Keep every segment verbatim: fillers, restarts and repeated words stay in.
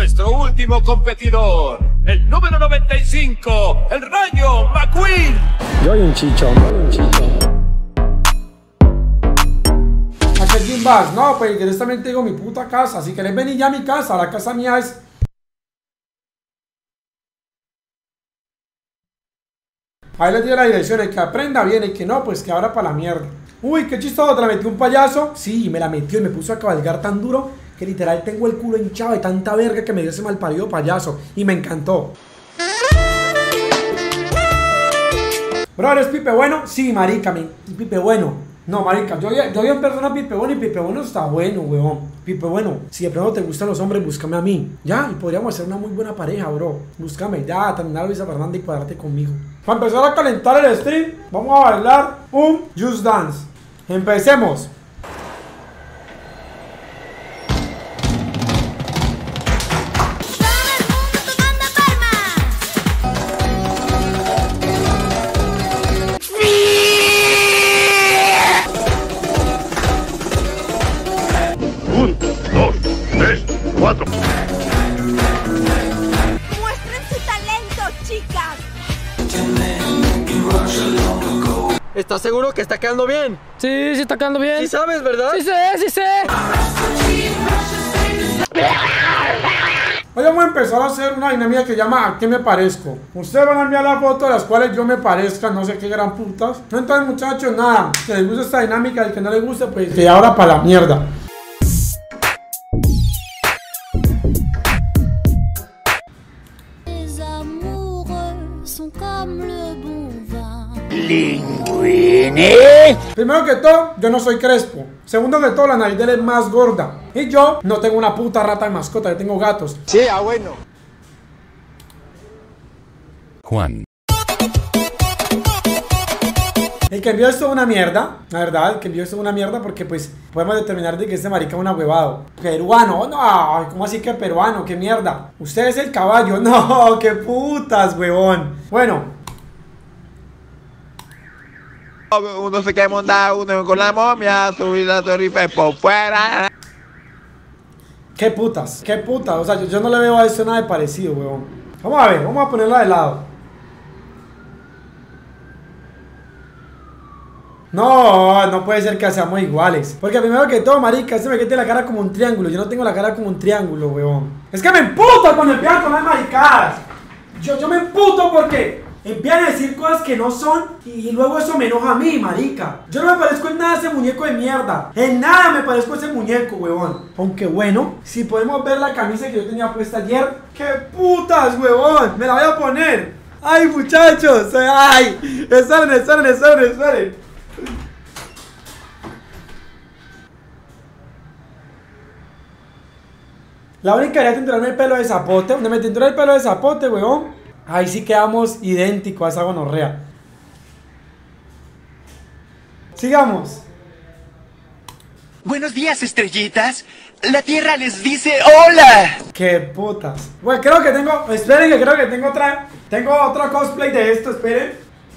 nuestro último competidor, el número noventa y cinco, el Rayo McQueen. Yo hay un chichón, yo hay un chichón. ¿A qué quién vas? No, pues directamente digo mi puta casa. Si querés venir ya a mi casa, la casa mía es... Ahí les di la dirección, el que aprenda bien, el que no, pues que ahora para la mierda. Uy, qué chistoso, ¿te la metió un payaso? Sí, me la metió y me puso a cabalgar tan duro que literal tengo el culo hinchado de tanta verga que me dio ese malparido payaso. Y me encantó. Bro, ¿eres Pipe Bueno? Sí, marica, mi Pipe Bueno. No, marica, yo, yo vi en persona Pipe Bueno y Pipe Bueno está bueno, weón. Pipe Bueno, si de pronto te gustan los hombres, búscame a mí. Ya, y podríamos hacer una muy buena pareja, bro. Búscame, ya, terminar Luisa Fernanda y cuadrarte conmigo. Para empezar a calentar el stream, vamos a bailar un Just Dance. Empecemos. Cuatro. Muestren su talento, chicas. ¿Estás seguro que está quedando bien? Sí, sí está quedando bien. ¿Sí sabes, verdad? Sí sé, sí sé. Hoy vamos a empezar a hacer una dinámica que llama ¿a qué me parezco? Ustedes van a enviar la foto de las cuales yo me parezca, no sé qué gran putas. No, entonces muchachos, nada, si les gusta esta dinámica, el que no les gusta, pues que ahora para la mierda. Linguini. Primero que todo, yo no soy crespo. Segundo que todo, la nariz de él es más gorda. Y yo no tengo una puta rata de mascota, yo tengo gatos. Sí, ah, bueno. Juan. El que envió esto es una mierda, la verdad, el que envió esto es una mierda porque pues podemos determinar de que este marica es un ahuevado. Peruano, no, ¿cómo así que peruano? ¿Qué mierda? Usted es el caballo, no, qué putas, huevón. Bueno. Uno se quiere montar uno con la momia, subir la torre por fuera. Qué putas, qué putas, o sea, yo, yo no le veo a esto nada de parecido, huevón. Vamos a ver, vamos a ponerla de lado. No, no puede ser que seamos iguales. Porque primero que todo, marica, este me quede la cara como un triángulo. Yo no tengo la cara como un triángulo, weón. Es que me emputo cuando empiezan con las maricadas. Yo, yo me emputo porque empiezan a decir cosas que no son y luego eso me enoja a mí, marica. Yo no me parezco en nada a ese muñeco de mierda. En nada me parezco a ese muñeco, weón. Aunque bueno, si podemos ver la camisa que yo tenía puesta ayer. ¡Qué putas, weón! Me la voy a poner. ¡Ay, muchachos! ¡Ay! Esperen, esperen, esperen, esperen. La única era tinturarme el pelo de zapote. Donde me tinturé el pelo de zapote, weón. Ahí sí quedamos idénticos a esa gonorrea. Sigamos. Buenos días, estrellitas. La Tierra les dice hola. Qué putas. Bueno, creo que tengo... Esperen que creo que tengo otra... Tengo otro cosplay de esto, esperen.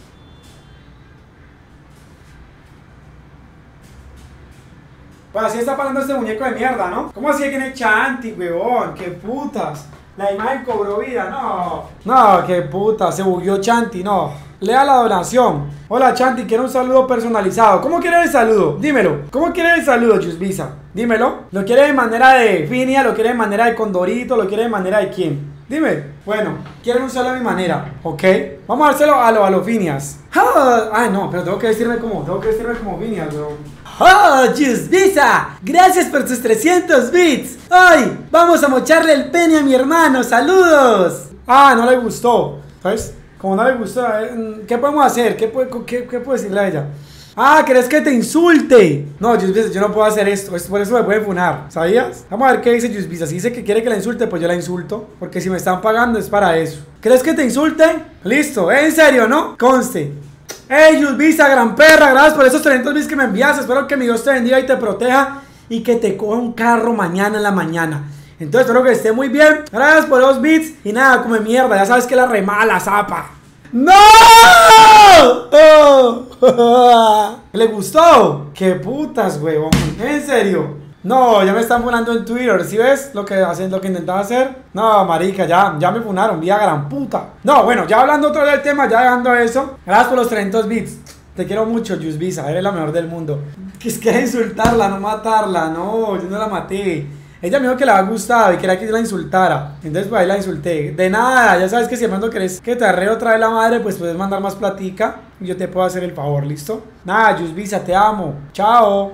Pues así está pasando este muñeco de mierda, ¿no? ¿Cómo así que tiene Chanti, weón? ¡Qué putas! La imagen cobró vida, no. No, qué putas, se bugueó Chanti, no. Lea la donación. Hola Chanti, quiero un saludo personalizado. ¿Cómo quieres el saludo? Dímelo. ¿Cómo quieres el saludo, Jusvisa? Dímelo. ¿Lo quieres de manera de Finia? ¿Lo quieres de manera de Condorito? ¿Lo quieres de manera de quién? Dime. Bueno, quieren un saludo a mi manera, ¿ok? Vamos a hacerlo a lo a los Finias. Ah, ay, no, pero tengo que vestirme como, tengo que vestirme como Finias, weón. ¡Oh, Jusvisa! Gracias por tus trescientos bits. ¡Ay! Vamos a mocharle el pene a mi hermano. ¡Saludos! Ah, no le gustó. ¿Sabes? Como no le gustó, ¿qué podemos hacer? ¿Qué, qué, qué puedo decirle a ella? Ah, ¿querés que te insulte? No, Jusvisa, yo no puedo hacer esto. Por eso me puede funar. ¿Sabías? Vamos a ver qué dice Jusvisa. Si dice que quiere que la insulte, pues yo la insulto. Porque si me están pagando es para eso. ¿Crees que te insulte? Listo. ¿En serio, no? Conste. Hey, Jusvisa, gran perra, gracias por esos trescientos bits que me envías. Espero que mi Dios te bendiga y te proteja y que te coja un carro mañana en la mañana. Entonces espero que esté muy bien. Gracias por los bits. Y nada, come mierda, ya sabes que la remala la zapa. ¡No! Oh. ¿Le gustó? ¡Qué putas, huevón! En serio. No, ya me están funando en Twitter, ¿sí ves lo que hacen, lo que intentaba hacer? No, marica, ya, ya me funaron, vía gran puta. No, bueno, ya hablando otro del tema, ya dejando eso. Gracias por los trescientos bits. Te quiero mucho, Yusvisa, eres la mejor del mundo. Que es que insultarla, no matarla, no, yo no la maté. Ella me dijo que le había gustado y quería que yo la insultara. Entonces pues ahí la insulté. De nada, ya sabes que si cuando querés que te arreo otra vez la madre, pues puedes mandar más platica y yo te puedo hacer el favor, ¿listo? Nada, Yusvisa, te amo. Chao.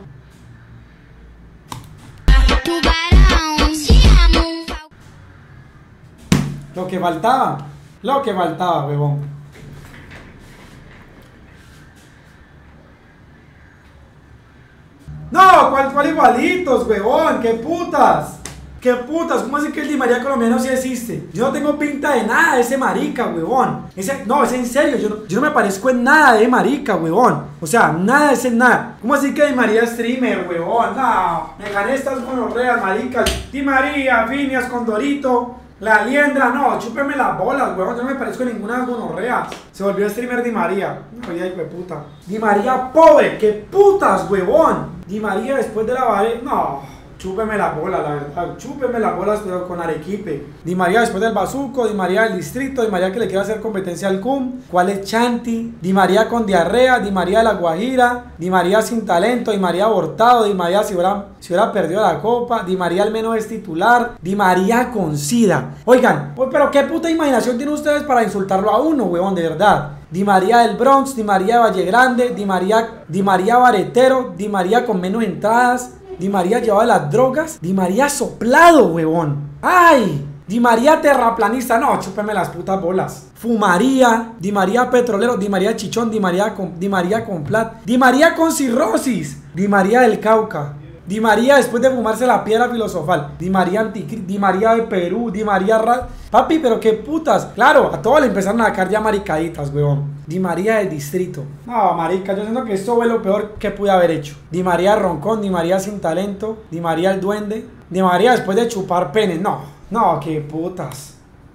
Lo que faltaba, lo que faltaba, huevón. No, ¿cuál, cuál igualitos, huevón? ¿Qué putas? ¿Qué putas? ¿Cómo así que el Di María colombiano sí existe? Yo no tengo pinta de nada de ese marica, huevón. Ese, no, es en serio, yo no, yo no me parezco en nada de marica, huevón. O sea, nada de ese nada. ¿Cómo así que Di María es streamer, huevón? No, me gané estas gonorreas, maricas. Di María, Phineas, Condorito, la liendra, no, chúpeme las bolas, huevón. Yo no me parezco en ninguna gonorrea. Se volvió streamer Di María. No, ya, hijo de puta. Di María pobre, qué putas, huevón. Di María después de la vale, no. Chúpeme la bola, la verdad. Chúpeme las bolas, pero con Arequipe. Di María después del Bazuco, Di María del Distrito, Di María que le quiere hacer competencia al C U M. ¿Cuál es Chanti? Di María con diarrea, Di María de la Guajira, Di María sin talento, Di María abortado, Di María si hubiera, si hubiera perdido la copa, Di María al menos es titular, Di María con sida. Oigan, pues, pero qué puta imaginación tienen ustedes para insultarlo a uno, huevón, de verdad. Di María del Bronx, Di María de Valle Grande, Di María, Di María Baretero, Di María con menos entradas, Di María llevaba las drogas, Di María soplado, huevón. ¡Ay! Di María terraplanista, no, chúpeme las putas bolas. Fumaría, Di María petrolero, Di María chichón, Di María con, Di María con plat, Di María con cirrosis, Di María del Cauca, Di María después de fumarse la piedra filosofal, Di María anticristo, Di María de Perú, Di María ra... Papi, pero qué putas. Claro, a todos le empezaron a sacar ya maricaditas, huevón. Di María del Distrito. No, marica, yo siento que esto fue lo peor que pude haber hecho. Di María Roncón, Di María sin talento, Di María el Duende, Di María después de chupar pene. No, no, qué putas.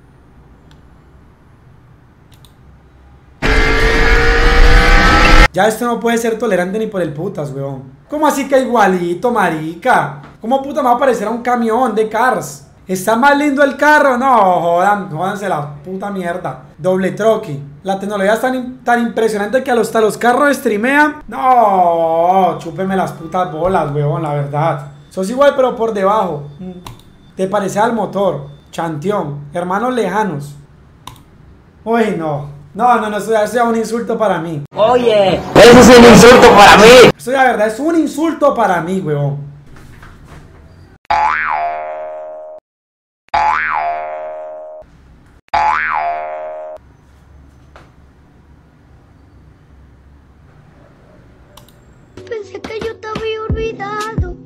Ya esto no puede ser tolerante ni por el putas, weón. ¿Cómo así que igualito, marica? ¿Cómo puta me va a parecer a un camión de Cars? ¿Está más lindo el carro? No, jodan, jodanse la puta mierda. Doble troqui. La tecnología es tan, tan impresionante que hasta los carros streamean. No, chúpeme las putas bolas, weón, la verdad. Sos igual pero por debajo. Te parece al motor. Chanteón. Hermanos lejanos. Uy, no. No, no, no, eso ya es un insulto para mí. Oye, eso es un insulto para mí. Eso la verdad es un insulto para mí, weón. Pensé que yo te había olvidado.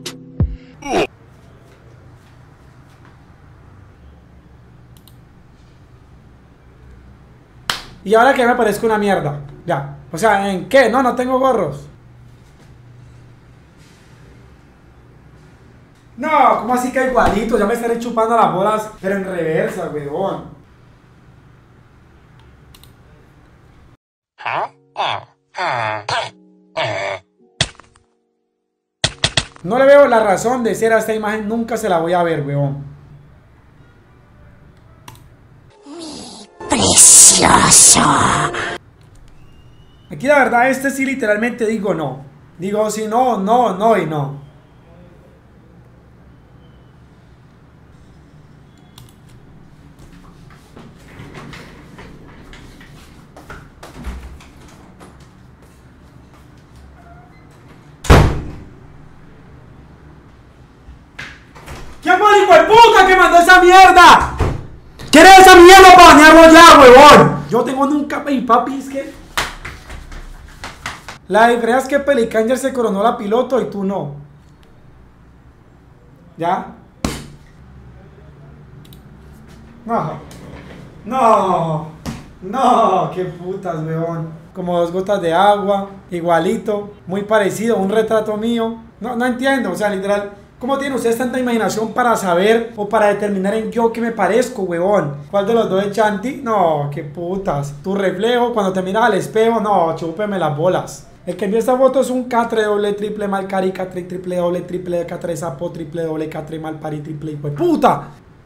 Y ahora que me parezco una mierda. Ya. O sea, ¿en qué? No, no tengo gorros. No, ¿cómo así que igualito? Ya me estaré chupando las bolas, pero en reversa, weón. No le veo la razón de ser a esta imagen, nunca se la voy a ver, weón. Precioso. Aquí la verdad, este sí literalmente digo no. Digo si no, no, no y no. ¿Quién fue el hijo de puta que mandó esa mierda? ¿Quieres esa mierda para banearlo ya, huevón? Yo tengo nunca, y papi, es que... La diferencia es que Pelicanger se coronó la piloto y tú no. ¿Ya? No. No. No, qué putas, huevón. Como dos gotas de agua, igualito, muy parecido, un retrato mío. No, no entiendo, o sea, literal... ¿Cómo tienen ustedes tanta imaginación para saber o para determinar en yo qué me parezco, huevón? ¿Cuál de los dos es Chanti? No, qué putas. Tu reflejo, cuando te miras al espejo, no, chúpeme las bolas. El que envió esta foto es un catre doble triple mal cari, catre triple doble triple catre sapo, triple doble catre mal pari, triple hijo de puta.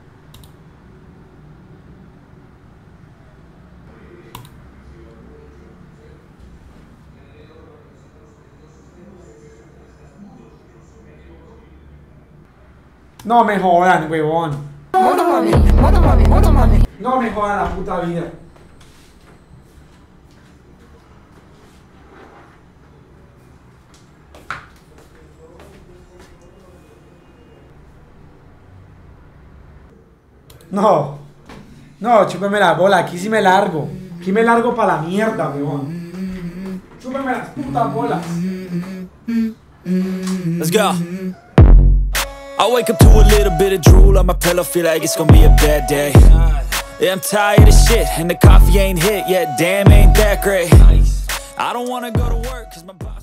No me jodan, huevón. No me jodan la puta vida. No. No, chúpeme la bola. Aquí sí me largo. Aquí me largo para la mierda, huevón. Chúpeme las putas bolas. Let's go. I wake up to a little bit of drool on my pillow, feel like it's gonna be a bad day. Yeah, I'm tired of shit, and the coffee ain't hit yet, damn, ain't that great. I don't wanna go to work, cause my body